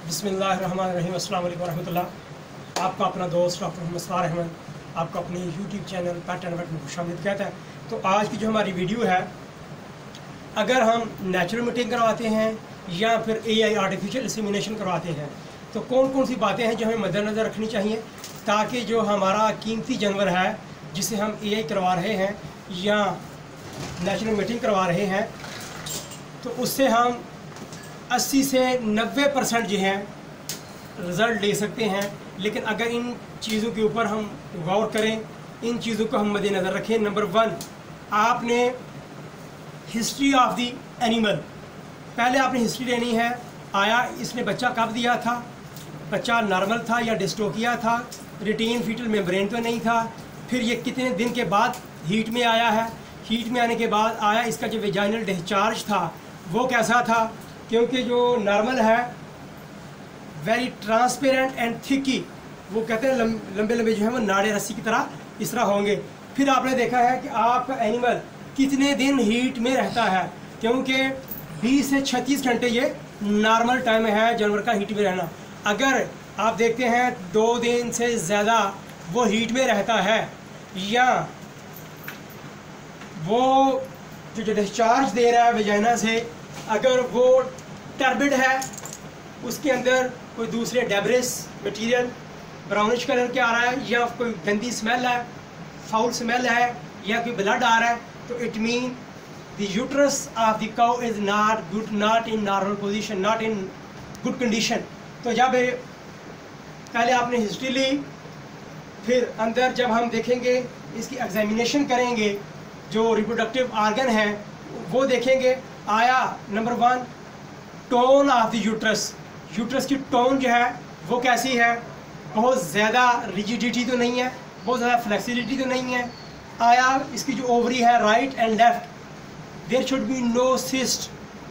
बिस्मिल्लाहिर्रहमानिर्रहीम, अस्सलाम वालेकुम रहमतुल्लाह। आपका अपना दोस्त डॉक्टर मोहम्मद सरार अहमद आपका अपने YouTube channel pet and vet में खुशामदीद कहता है। तो आज की जो हमारी वीडियो है, अगर हम नेचुरल मीटिंग करवाते हैं या फिर AI आर्टिफिशियल इंसेमिनेशन करवाते हैं तो कौन कौन सी बातें हैं जो हमें मद्देनज़र रखनी चाहिए ताकि जो हमारा कीमती जानवर है जिसे हम AI करवा रहे हैं या नेचुरल मीटिंग करवा रहे हैं तो उससे हम 80 से 90% जो है रिज़ल्ट ले सकते हैं। लेकिन अगर इन चीज़ों के ऊपर हम गौर करें, इन चीज़ों को हम मद्देनज़र रखें। नंबर 1, आपने हिस्ट्री ऑफ द एनिमल, पहले आपने हिस्ट्री लेनी है। आया इसने बच्चा कब दिया था, बच्चा नॉर्मल था या डिस्टोकिया था, रिटेन फीटल मेम्ब्रेन तो नहीं था, फिर ये कितने दिन के बाद हीट में आया है, हीट में आने के बाद आया इसका जो वेजाइनल डिस्चार्ज था वो कैसा था, क्योंकि जो नॉर्मल है वेरी ट्रांसपेरेंट एंड थिकी, वो कहते हैं लंबे लंबे जो है वो नाड़े रस्सी की तरह इस तरह होंगे। फिर आपने देखा है कि आपका एनिमल कितने दिन हीट में रहता है, क्योंकि 20 से 36 घंटे ये नॉर्मल टाइम है जानवर का हीट में रहना। अगर आप देखते हैं 2 दिन से ज़्यादा वो हीट में रहता है या वो जो डिस्चार्ज दे रहा है वेजाइना से, अगर वो टर्बिड है, उसके अंदर कोई दूसरे डेब्रिस मटेरियल ब्राउनिश कलर के आ रहा है या कोई गंदी स्मेल है, फाउल स्मेल है या कोई ब्लड आ रहा है, तो it mean the uterus of the cow is not good, not in normal position, not in good condition. तो जब पहले आपने हिस्ट्री ली, फिर अंदर जब हम देखेंगे इसकी एग्जामिनेशन करेंगे, जो रिप्रोडक्टिव आर्गन है वो देखेंगे। आया number 1, tone of the uterus, uterus की टोन जो है वो कैसी है, बहुत ज़्यादा रिजिडिटी तो नहीं है, बहुत ज़्यादा फ्लेक्सिबिलिटी तो नहीं है। आया इसकी जो ओवरी है right and left, there should be no cyst,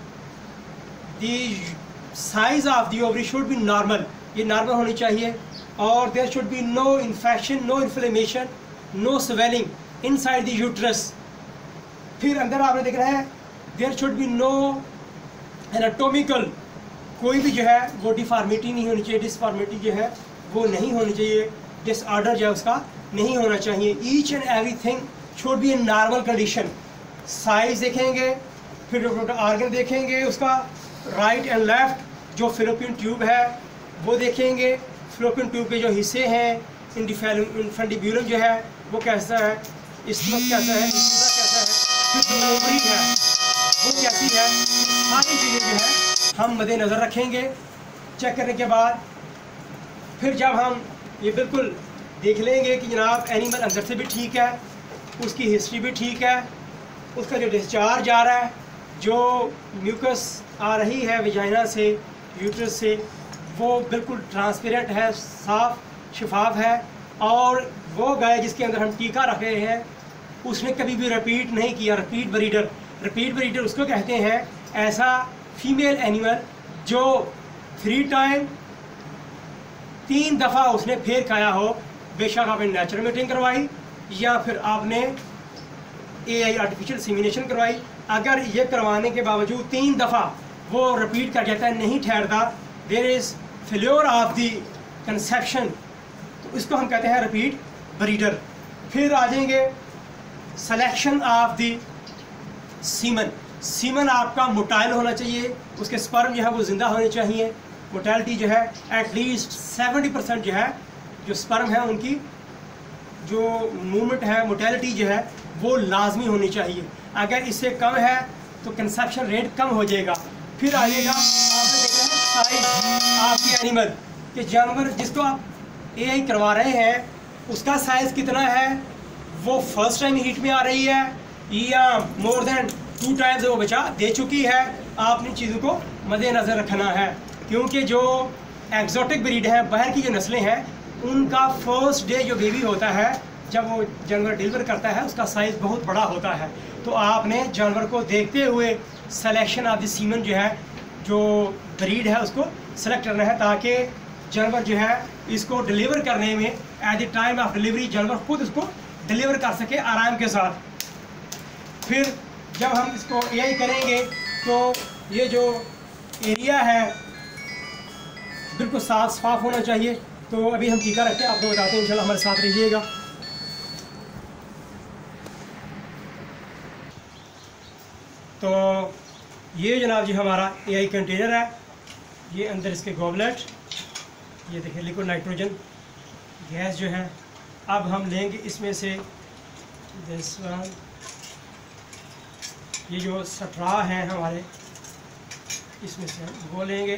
the size of the ovary should be normal, ये नॉर्मल होनी चाहिए। और there should be no infection, no inflammation, no swelling inside the uterus. फिर अंदर आपने देख रहा है there should be no anatomical, कोई भी जो है वो डिफॉर्मिटी नहीं होनी चाहिए, डिसफॉर्मिटी जो है वो नहीं होनी चाहिए, डिसऑर्डर जो है उसका नहीं होना चाहिए। Each and everything should be in normal condition. Size देखेंगे, फिर आर्गन देखेंगे उसका राइट एंड लेफ्ट, जो फिलोपियन ट्यूब है वो देखेंगे, फिलोपियन ट्यूब के जो हिस्से हैं, इंफेंडिब्यूलम जो है वो कैसा है, स्टमक कैसा है, कैसा है, फिर जो ओवरी है वो कैसी है, सारी चीज़ें जो है हम मद्देनज़र रखेंगे। चेक करने के बाद फिर जब हम ये बिल्कुल देख लेंगे कि जनाब एनिमल अंदर से भी ठीक है, उसकी हिस्ट्री भी ठीक है, उसका जो डिस्चार्ज आ रहा है, जो म्यूकस आ रही है वेजाइना से, यूट्रस से, वो बिल्कुल ट्रांसपेरेंट है, साफ शफाफ है, और वो गाय जिसके अंदर हम टीका रख रहे हैं उसने कभी भी रिपीट नहीं किया। रिपीट ब्रीडर, रिपीट ब्रीडर उसको कहते हैं, ऐसा फीमेल एनिमल जो 3 टाइम 3 दफ़ा उसने फेर खाया हो, बेशक आपने नेचुरल मीटिंग करवाई या फिर आपने AI आर्टिफिशियल इंसेमिनेशन करवाई, अगर ये करवाने के बावजूद 3 दफ़ा वो रिपीट कर जाता है, नहीं ठहरता, there is failure of the conception, तो इसको हम कहते हैं रिपीट ब्रीडर। फिर आ जाएंगे selection of the semen, semen आपका मोटाइल होना चाहिए, उसके स्पर्म जो है वो ज़िंदा होने चाहिए। मोटालिटी जो है एटलीस्ट 70% जो है, जो स्पर्म है उनकी जो मूवमेंट है, मोटालिटी जो है वो लाजमी होनी चाहिए। अगर इससे कम है तो कंसेप्शन रेट कम हो जाएगा। फिर आइएगा आपने देख रहे हैं साइज आपकी एनिमल के, जानवर जिसको आप AI करवा रहे हैं उसका साइज़ कितना है, वो फर्स्ट टाइम हीट में आ रही है या मोर देन 2 टाइम्स वो बच्चा दे चुकी है। आपने चीज़ों को मद्देनज़र रखना है, क्योंकि जो एक्जोटिक ब्रीड है, बाहर की जो नस्लें हैं, उनका फर्स्ट डे जो बेबी होता है, जब वो जानवर डिलीवर करता है, उसका साइज़ बहुत बड़ा होता है। तो आपने जानवर को देखते हुए सिलेक्शन ऑफ द सीमन जो है, जो ब्रीड है उसको सेलेक्ट करना है, ताकि जानवर जो है इसको डिलीवर करने में at the time of delivery जानवर खुद इसको डिलीवर कर सके आराम के साथ। फिर जब हम इसको AI करेंगे तो ये जो एरिया है बिल्कुल साफ होना चाहिए। तो अभी हम टीका रखते हैं, आपको बताते हैं, इंशाल्लाह हमारे साथ रहिएगा। तो ये जनाब जी हमारा AI कंटेनर है, ये अंदर इसके गॉबलेट, ये देखिए लिक्विड नाइट्रोजन गैस जो है। अब हम लेंगे इसमें से दिस वन, ये जो स्ट्रा है हमारे, इसमें से हम वो लेंगे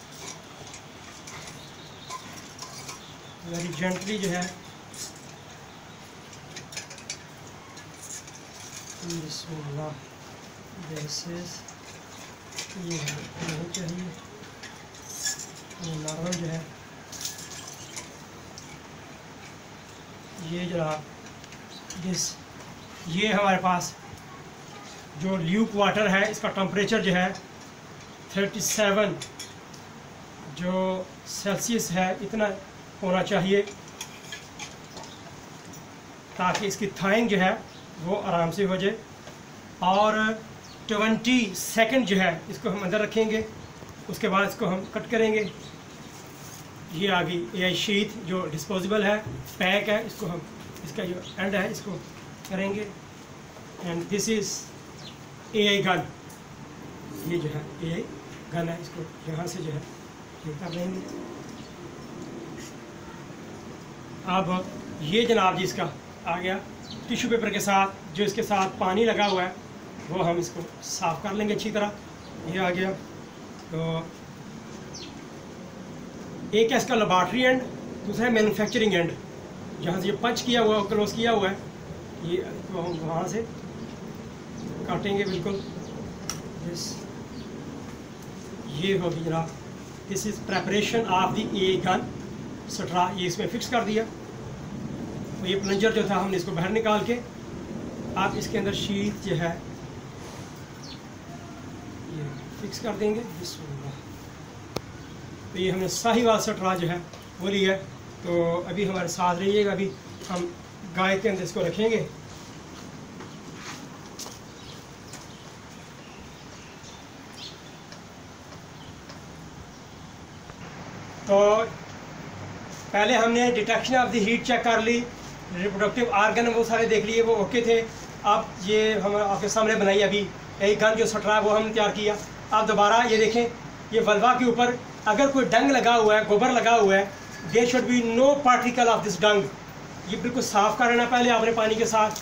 वेरी जेंटली जो है। बिस्मिल्लाह, ये नहीं चाहिए, ये नॉर्मल जो है। ये जरा ये हमारे पास जो ल्यूक वाटर है, इसका टेम्परेचर जो है 37 जो सेल्सियस है, इतना होना चाहिए ताकि इसकी थाइंग जो है वो आराम से हो जाए। और 20 सेकंड जो है इसको हम अंदर रखेंगे, उसके बाद इसको हम कट करेंगे। ये आगे AI शीट जो डिस्पोजेबल है, पैक है, इसको हम, इसका जो एंड है इसको करेंगे। And this is AI gun, ये जो है AI गन है, इसको यहाँ से जो है ये कर लेंगे। अब ये जनाब जी इसका आ गया टिश्यू पेपर के साथ, जो इसके साथ पानी लगा हुआ है वो हम इसको साफ़ कर लेंगे अच्छी तरह। ये आ गया। तो एक है इसका लेबॉर्ट्री एंड, दूसरा है मैन्युफैक्चरिंग एंड, जहाँ से ये पंच किया हुआ है, क्लोज किया हुआ है, ये तो हम वहाँ से काटेंगे बिल्कुल। ये होगी जनाब, this is preparation of the AI gun straw. ये इसमें फिक्स कर दिया। तो ये प्लंजर जो था हमने इसको बाहर निकाल के, आप इसके अंदर शीट जो है ये फिक्स कर देंगे। तो ये हमने साहिवाल स्ट्रा जो है वो लिया है। तो अभी हमारे साथ रहिएगा, अभी हम गाय के अंदर इसको रखेंगे। तो पहले हमने detection of the heat check कर ली, रिप्रोडक्टिव आर्गन वो सारे देख लिए, वो ओके थे। अब ये हम आपके सामने बनाई अभी एक गन जो स्ट्रा वो हमने तैयार किया। आप दोबारा ये देखें, ये वल्वा के ऊपर अगर कोई डंग लगा हुआ है, गोबर लगा हुआ है, there should be no particle of this dung. ये बिल्कुल साफ़ कर लेना पहले आपने पानी के साथ।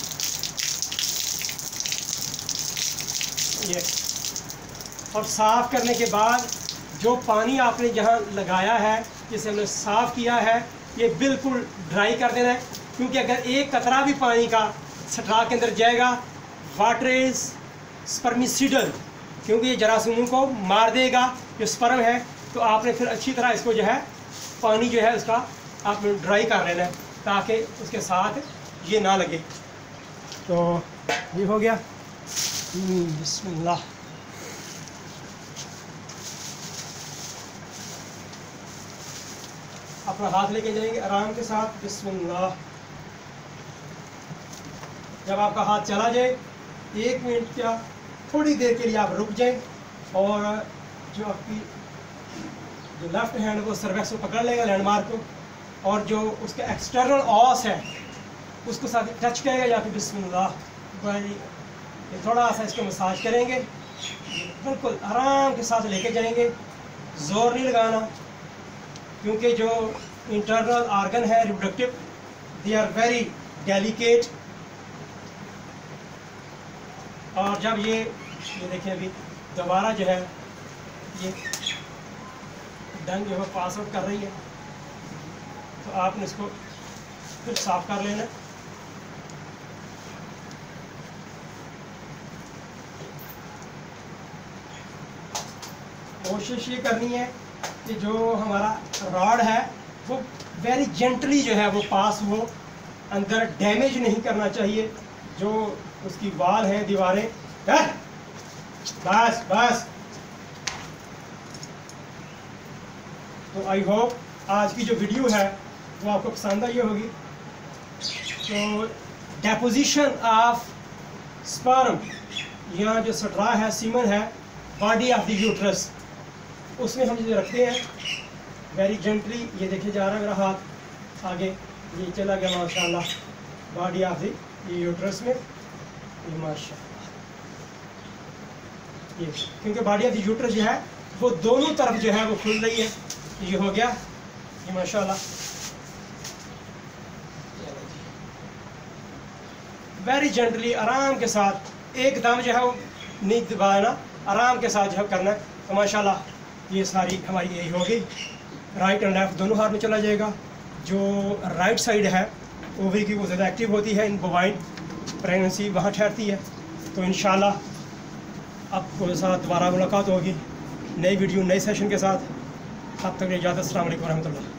ये और साफ़ करने के बाद जो पानी आपने जहाँ लगाया है, जिसे हमने साफ़ किया है, ये बिल्कुल ड्राई कर देना है। क्योंकि अगर एक कतरा भी पानी का स्ट्रा के अंदर जाएगा, वाटर इज़ स्पर्मिसिडल, क्योंकि ये जरासीमों को मार देगा जो स्पर्म है। तो आपने फिर अच्छी तरह इसको जो है पानी जो है उसका आपने ड्राई कर लेना है ताकि उसके साथ ये ना लगे। तो ये हो गया। बिस्मिल्लाह। अपना हाथ लेके जाएंगे आराम के साथ। बिस्मिल्लाह। जब आपका हाथ चला जाए 1 मिनट या थोड़ी देर के लिए आप रुक जाएं और जो आपकी जो लेफ्ट हैंड वो सर्वेक्स को पकड़ लेगा, लैंडमार्क को, और जो उसका एक्सटर्नल ऑस है उसको साथ टच करेगा जाके। बिस्मिल्लाह। ये थोड़ा सा इसको मसाज करेंगे, बिल्कुल आराम के साथ लेके जाएंगे, ज़ोर नहीं लगाना, क्योंकि जो इंटरनल आर्गन है reproductive, they are very delicate. और जब ये देखें अभी दोबारा जो है ये डंग जो है पास आउट कर रही है, तो आपने इसको फिर साफ कर लेना। कोशिश ये करनी है कि जो हमारा रॉड है वो वेरी जेंटली जो है वो पास हो, अंदर डैमेज नहीं करना चाहिए जो उसकी वाल है, दीवारें। बस बस। तो आई होप आज की जो वीडियो है वो आपको पसंद आई होगी। तो डेपोजिशन ऑफ स्पर्म, यहाँ जो स्ट्रा है, सीमन है, बॉडी ऑफ द यूट्रस, उसमें हम जो रखते हैं वेरी जेंटली ये देखे जा रहा है मेरा हाथ आगे ये चला गया माशाल्लाह बॉडी ऑफ द यूट्रस में, ये माशाल्लाह ये क्योंकि बॉडी ऑफ द यूट्रस जो है वो दोनों तरफ जो है वो खुल रही है। ये हो गया ये माशाल्लाह। वेरी जेंटली आराम के साथ एकदम जो है वो नहीं दबाना, आराम के साथ जो है करना है। तो माशाल्लाह ये सारी हमारी यही होगी। राइट एंड लेफ्ट दोनों हाथ में चला जाएगा। जो राइट साइड है ओवरी की वो ज़्यादा एक्टिव होती है, इन बोवाइन प्रेगनेंसी वहाँ ठहरती है। तो इंशाल्लाह आपको साथ दोबारा मुलाकात होगी नई वीडियो नए सेशन के साथ। तब तक इजाज़त। अस्सलाम वालेकुम रहमतुल्लाह।